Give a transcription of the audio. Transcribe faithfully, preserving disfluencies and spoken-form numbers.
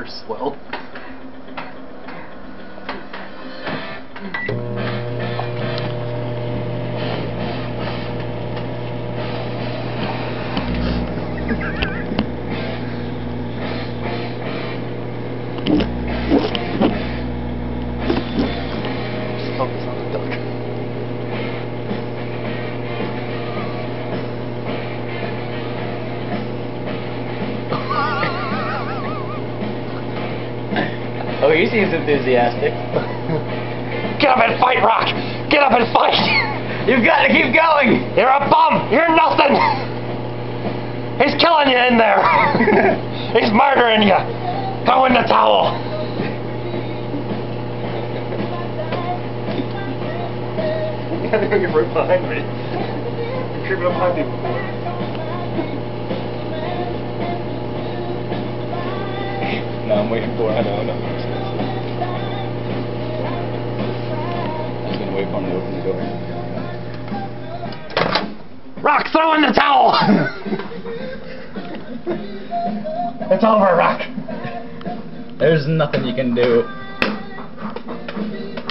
swell. Just focus on the duck. Oh, he seems enthusiastic. Get up and fight, Rock! Get up and fight! You've got to keep going! You're a bum! You're nothing! He's killing you in there! He's murdering you! Throw in the towel! You're right behind me. You're creeping up behind me. No, I'm waiting for it. I know, I know. I'm just gonna wait for him to open the door. Rock, throw in the towel! It's over, Rock. There's nothing you can do.